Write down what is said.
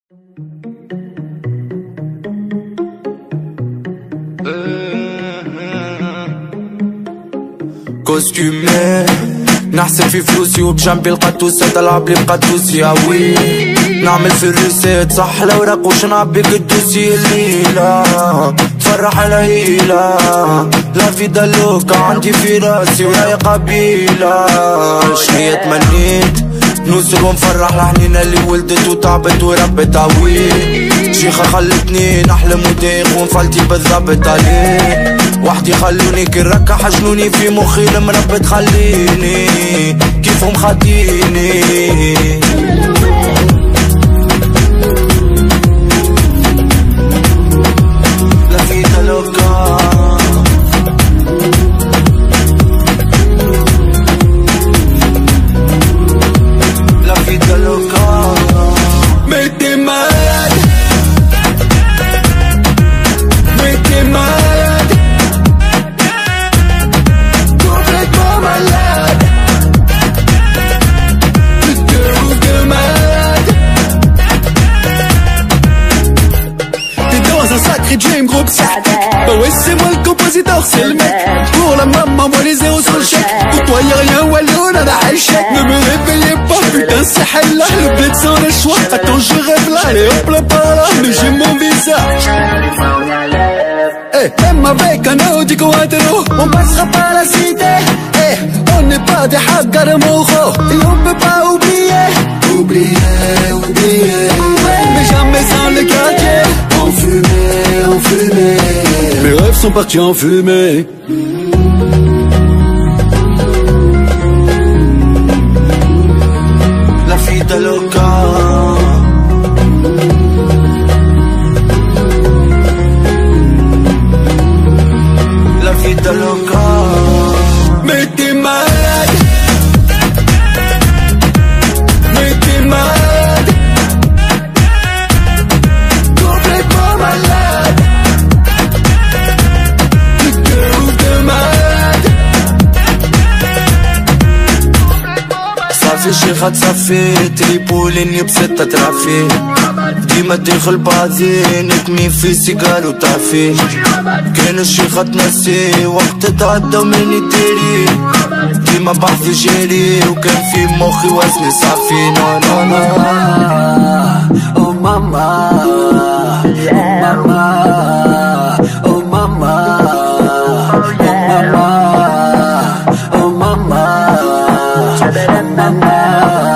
كوستيمي نحسب في فلوسي وبجنبي القدوسة تلعب لي بقدوسي اوي نعمل في الريسيت صح الاوراق وش نعبي قدوسي الليلة تفرح على هيلة لا في دلوكة عندي في راسي ورايا قبيلة شنيا تمنيت نوصل ونفرح لحنينة اللي ولدت وتعبت وربت اوي شيخة خلتني نحلم ودايخ ونفلتي بالضبط عليه وحدي خلوني كالركة حجنوني في مخي المربى تخليني كيفهم خاطيني لا في دلوكا لا في دلوكا ميتي مالك ميتي مالك Dream groupe sac. Bah ouais c'est moi le compositeur, c'est le mec. Pour la maman moi les zéros sur le chèque. Pour toi y'a rien Wallo nada halchek. Ne me réveillez pas putain c'est hella. Le bled sans le choix. Attends je rêve là, allez hop là par là. Mais j'ai mon visage. Eh, même avec un Audi Quattro on passera par la cité. Eh, on n'est pas des hackers mojo. Et on peut pas oublier. Oublier mais jamais sans le quartier. On fumait. Mes rêves sont partis en fumée. La vida loca. La vida loca. Mais t'es malade. Mais t'es malade. Complètement malade. Tu te ouvres de malade. صافي شيخة تصفي تريبوليني بستة ترافي ديما تدخل بعدين تمي في سيجار وتعفي كان الشيخة تنسي وقت تعدى وماني ديري ديما بحثي جاري وكان في مخي وزني صافي نا نا نا Oh mama, oh mama, oh mama, oh mama, oh mama, oh mama.